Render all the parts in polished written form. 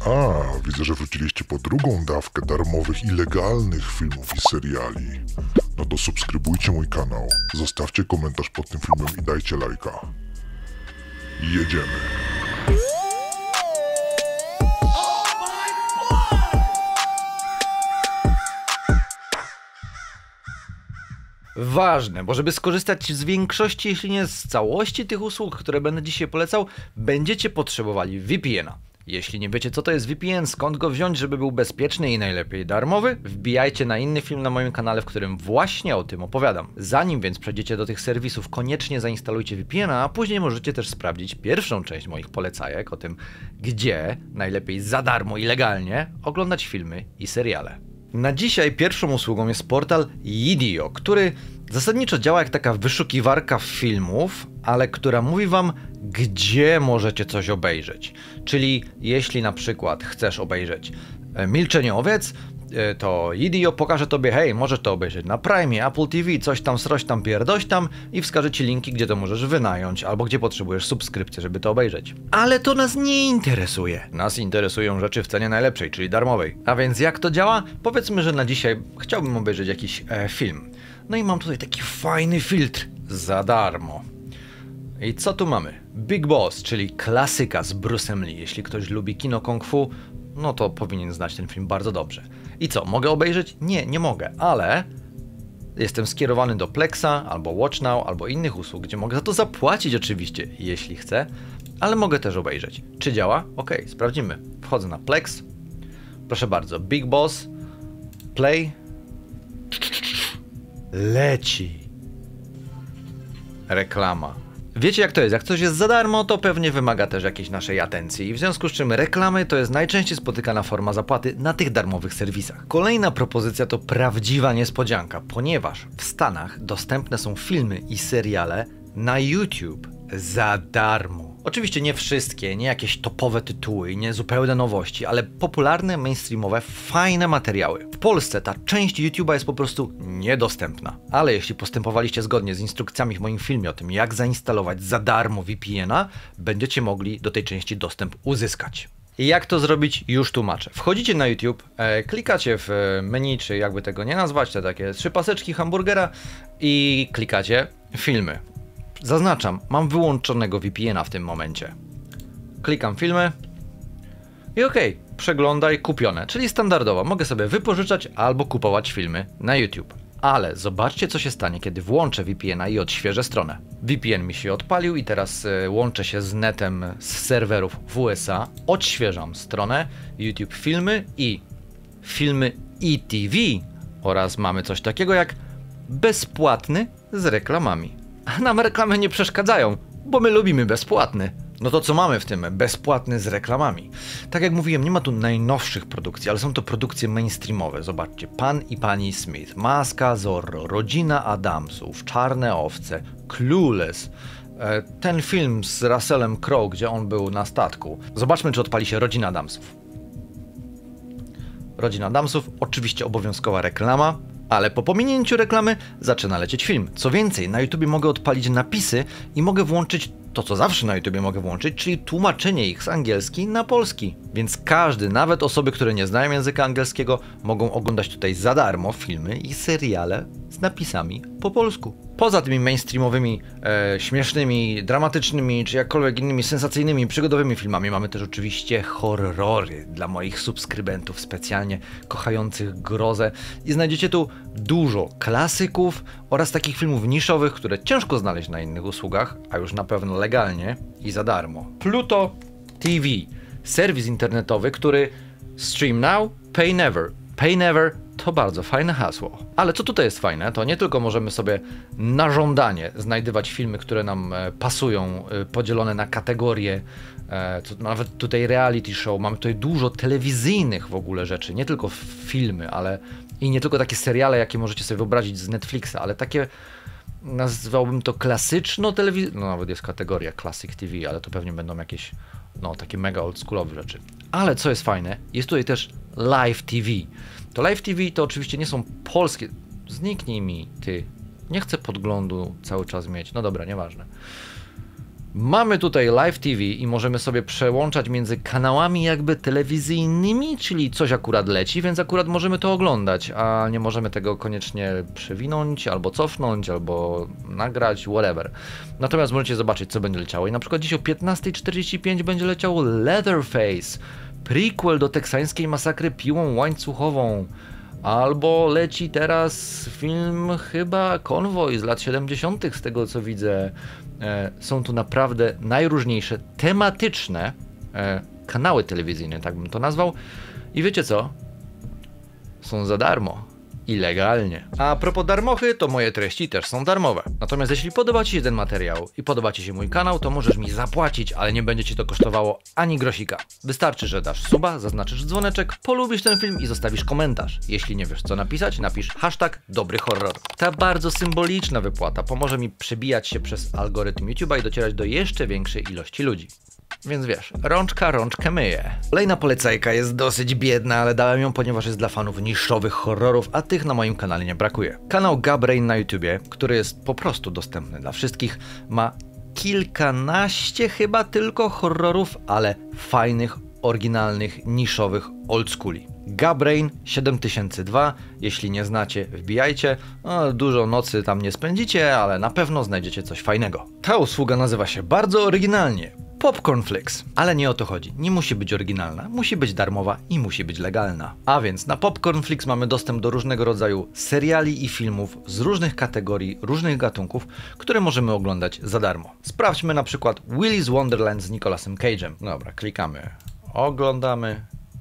A, widzę, że wróciliście po drugą dawkę darmowych i legalnych filmów i seriali. No to subskrybujcie mój kanał, zostawcie komentarz pod tym filmem i dajcie lajka. Jedziemy. Ważne, bo żeby skorzystać z większości, jeśli nie z całości tych usług, które będę dzisiaj polecał, będziecie potrzebowali VPN-a. Jeśli nie wiecie, co to jest VPN, skąd go wziąć, żeby był bezpieczny i najlepiej darmowy, wbijajcie na inny film na moim kanale, w którym właśnie o tym opowiadam. Zanim więc przejdziecie do tych serwisów, koniecznie zainstalujcie VPN-a, a później możecie też sprawdzić pierwszą część moich polecajek o tym, gdzie najlepiej za darmo i legalnie oglądać filmy i seriale. Na dzisiaj pierwszą usługą jest portal Yidio, który zasadniczo działa jak taka wyszukiwarka filmów, ale która mówi wam, gdzie możecie coś obejrzeć. Czyli jeśli na przykład chcesz obejrzeć Milczenie owiec, to Yidio pokaże tobie, hej, możesz to obejrzeć na Prime, Apple TV, coś tam, sroś tam, pierdoś tam i wskaże ci linki, gdzie to możesz wynająć, albo gdzie potrzebujesz subskrypcję, żeby to obejrzeć. Ale to nas nie interesuje. Nas interesują rzeczy w cenie najlepszej, czyli darmowej. A więc jak to działa? Powiedzmy, że na dzisiaj chciałbym obejrzeć jakiś film. No i mam tutaj taki fajny filtr za darmo. I co tu mamy? Big Boss, czyli klasyka z Bruce'em Lee. Jeśli ktoś lubi kino kung fu, no to powinien znać ten film bardzo dobrze. I co, mogę obejrzeć? Nie, nie mogę, ale jestem skierowany do Plexa, albo Watch Now, albo innych usług, gdzie mogę za to zapłacić oczywiście, jeśli chcę, ale mogę też obejrzeć. Czy działa? Ok, sprawdzimy. Wchodzę na Plex. Proszę bardzo, Big Boss, play. Leci. Reklama. Wiecie jak to jest, jak coś jest za darmo, to pewnie wymaga też jakiejś naszej atencji, w związku z czym reklamy to jest najczęściej spotykana forma zapłaty na tych darmowych serwisach. Kolejna propozycja to prawdziwa niespodzianka, ponieważ w Stanach dostępne są filmy i seriale na YouTube za darmo. Oczywiście nie wszystkie, nie jakieś topowe tytuły i nie zupełne nowości, ale popularne, mainstreamowe, fajne materiały. W Polsce ta część YouTube'a jest po prostu niedostępna. Ale jeśli postępowaliście zgodnie z instrukcjami w moim filmie o tym, jak zainstalować za darmo VPN-a, będziecie mogli do tej części dostęp uzyskać. I jak to zrobić? Już tłumaczę. Wchodzicie na YouTube, klikacie w menu, czy jakby tego nie nazwać, te takie 3 paseczki hamburgera i klikacie filmy. Zaznaczam, mam wyłączonego VPN-a w tym momencie. Klikam filmy i okej, przeglądaj kupione, czyli standardowo mogę sobie wypożyczać albo kupować filmy na YouTube. Ale zobaczcie, co się stanie, kiedy włączę VPN-a i odświeżę stronę. VPN mi się odpalił i teraz łączę się z netem z serwerów w USA, odświeżam stronę YouTube filmy ETV oraz mamy coś takiego jak bezpłatny z reklamami. A nam reklamy nie przeszkadzają, bo my lubimy bezpłatny. No to co mamy w tym? Bezpłatny z reklamami. Tak jak mówiłem, nie ma tu najnowszych produkcji, ale są to produkcje mainstreamowe. Zobaczcie, Pan i Pani Smith, Maska Zorro, Rodzina Adamsów, Czarne owce, Clueless. Ten film z Russellem Crowe, gdzie on był na statku. Zobaczmy, czy odpali się Rodzina Adamsów. Rodzina Adamsów, oczywiście obowiązkowa reklama. Ale po pominięciu reklamy zaczyna lecieć film. Co więcej, na YouTubie mogę odpalić napisy i mogę włączyć to, co zawsze na YouTubie mogę włączyć, czyli tłumaczenie ich z angielski na polski. Więc każdy, nawet osoby, które nie znają języka angielskiego, mogą oglądać tutaj za darmo filmy i seriale z napisami po polsku. Poza tymi mainstreamowymi, śmiesznymi, dramatycznymi, czy jakkolwiek innymi sensacyjnymi, przygodowymi filmami, mamy też oczywiście horrory dla moich subskrybentów specjalnie kochających grozę. I znajdziecie tu dużo klasyków oraz takich filmów niszowych, które ciężko znaleźć na innych usługach, a już na pewno legalnie i za darmo. Pluto TV, serwis internetowy, który stream now, pay never. Pay never to bardzo fajne hasło. Ale co tutaj jest fajne, to nie tylko możemy sobie na żądanie znajdywać filmy, które nam pasują, podzielone na kategorie, nawet tutaj reality show, mamy tutaj dużo telewizyjnych w ogóle rzeczy, nie tylko filmy, ale i nie tylko takie seriale, jakie możecie sobie wyobrazić z Netflixa, ale takie, nazwałbym to klasyczno telewizyjne, no nawet jest kategoria Classic TV, ale to pewnie będą jakieś, no takie mega oldschoolowe rzeczy. Ale co jest fajne, jest tutaj też Live TV. To Live TV to oczywiście nie są polskie, zniknij mi ty, nie chcę podglądu cały czas mieć, no dobra, nieważne. Mamy tutaj Live TV i możemy sobie przełączać między kanałami jakby telewizyjnymi, czyli coś akurat leci, więc akurat możemy to oglądać, a nie możemy tego koniecznie przewinąć, albo cofnąć, albo nagrać, whatever. Natomiast możecie zobaczyć, co będzie leciało i na przykład dziś o 15:45 będzie leciało Leatherface, prequel do teksańskiej masakry piłą łańcuchową. Albo leci teraz film chyba Konwoj z lat 70. z tego co widzę. Są tu naprawdę najróżniejsze tematyczne kanały telewizyjne, tak bym to nazwał. I wiecie co? Są za darmo. I legalnie. A propos darmochy, to moje treści też są darmowe. Natomiast jeśli podoba Ci się ten materiał i podoba Ci się mój kanał, to możesz mi zapłacić, ale nie będzie Ci to kosztowało ani grosika. Wystarczy, że dasz suba, zaznaczysz dzwoneczek, polubisz ten film i zostawisz komentarz. Jeśli nie wiesz co napisać, napisz #dobryhorror. Ta bardzo symboliczna wypłata pomoże mi przebijać się przez algorytm YouTube'a i docierać do jeszcze większej ilości ludzi. Więc wiesz, rączka rączkę myje. Kolejna polecajka jest dosyć biedna, ale dałem ją, ponieważ jest dla fanów niszowych horrorów, a tych na moim kanale nie brakuje. Kanał Gabrain na YouTubie, który jest po prostu dostępny dla wszystkich, ma kilkanaście chyba tylko horrorów, ale fajnych, oryginalnych, niszowych, oldschooli. Gabrain 7002, jeśli nie znacie, wbijajcie. No, dużo nocy tam nie spędzicie, ale na pewno znajdziecie coś fajnego. Ta usługa nazywa się bardzo oryginalnie Popcornflix, ale nie o to chodzi. Nie musi być oryginalna, musi być darmowa i musi być legalna. A więc na Popcornflix mamy dostęp do różnego rodzaju seriali i filmów z różnych kategorii, różnych gatunków, które możemy oglądać za darmo. Sprawdźmy na przykład Willy's Wonderland z Nicolasem Cage'em. Dobra, klikamy. Oglądamy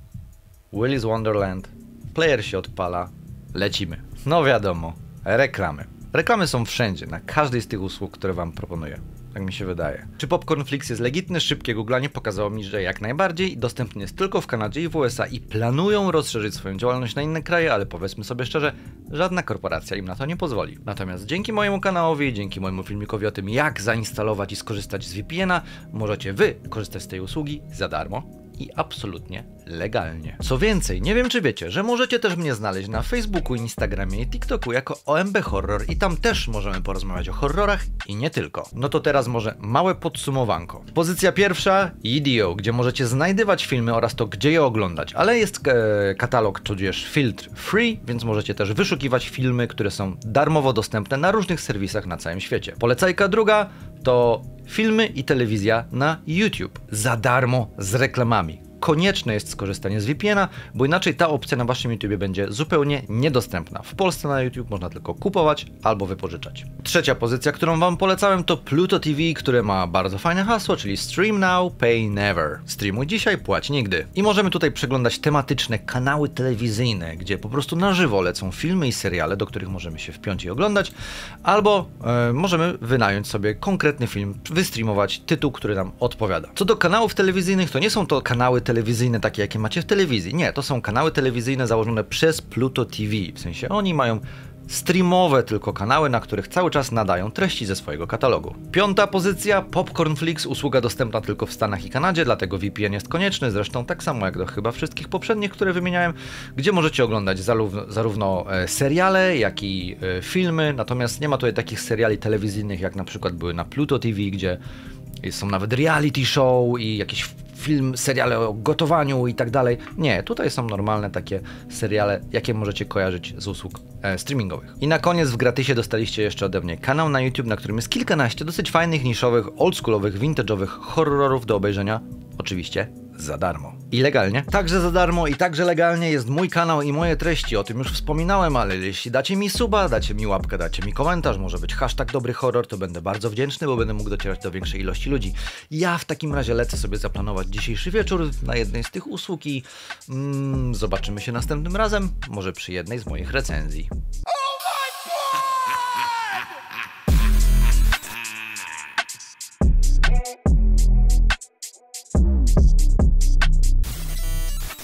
Willy's Wonderland. Player się odpala. Lecimy. No wiadomo, reklamy. Reklamy są wszędzie, na każdej z tych usług, które Wam proponuję. Tak mi się wydaje. Czy Popcornflix jest legitny? Szybkie googlanie pokazało mi, że jak najbardziej. Dostępny jest tylko w Kanadzie i w USA i planują rozszerzyć swoją działalność na inne kraje, ale powiedzmy sobie szczerze, żadna korporacja im na to nie pozwoli. Natomiast dzięki mojemu kanałowi, dzięki mojemu filmikowi o tym, jak zainstalować i skorzystać z VPN-a, możecie Wy korzystać z tej usługi za darmo i absolutnie legalnie. Co więcej, nie wiem czy wiecie, że możecie też mnie znaleźć na Facebooku, Instagramie i TikToku jako OMB Horror i tam też możemy porozmawiać o horrorach i nie tylko. No to teraz może małe podsumowanko. Pozycja pierwsza, IDO, gdzie możecie znajdywać filmy oraz to, gdzie je oglądać, ale jest katalog, tudzież filtr free, więc możecie też wyszukiwać filmy, które są darmowo dostępne na różnych serwisach na całym świecie. Polecajka druga to filmy i telewizja na YouTube za darmo z reklamami. Konieczne jest skorzystanie z VPN-a, bo inaczej ta opcja na Waszym YouTubie będzie zupełnie niedostępna. W Polsce na YouTube można tylko kupować albo wypożyczać. Trzecia pozycja, którą Wam polecałem, to Pluto TV, które ma bardzo fajne hasło, czyli Stream Now, Pay Never. Streamuj dzisiaj, płać nigdy. I możemy tutaj przeglądać tematyczne kanały telewizyjne, gdzie po prostu na żywo lecą filmy i seriale, do których możemy się wpiąć i oglądać, albo możemy wynająć sobie konkretny film, wystreamować tytuł, który nam odpowiada. Co do kanałów telewizyjnych, to nie są to kanały telewizyjne takie, jakie macie w telewizji. Nie, to są kanały telewizyjne założone przez Pluto TV. W sensie oni mają streamowe tylko kanały, na których cały czas nadają treści ze swojego katalogu. Piąta pozycja, Popcornflix, usługa dostępna tylko w Stanach i Kanadzie, dlatego VPN jest konieczny, zresztą tak samo jak do chyba wszystkich poprzednich, które wymieniałem, gdzie możecie oglądać zarówno seriale, jak i filmy, natomiast nie ma tutaj takich seriali telewizyjnych, jak na przykład były na Pluto TV, gdzie są nawet reality show i jakieś seriale o gotowaniu i tak dalej. Nie, tutaj są normalne takie seriale, jakie możecie kojarzyć z usług streamingowych. I na koniec w gratisie dostaliście jeszcze ode mnie kanał na YouTube, na którym jest kilkanaście dosyć fajnych, niszowych, oldschoolowych, vintage'owych horrorów do obejrzenia. Oczywiście za darmo. I legalnie. Także za darmo i także legalnie jest mój kanał i moje treści, o tym już wspominałem, ale jeśli dacie mi suba, dacie mi łapkę, dacie mi komentarz, może być #dobryhorror, to będę bardzo wdzięczny, bo będę mógł docierać do większej ilości ludzi. Ja w takim razie lecę sobie zaplanować dzisiejszy wieczór na jednej z tych usług i zobaczymy się następnym razem, może przy jednej z moich recenzji.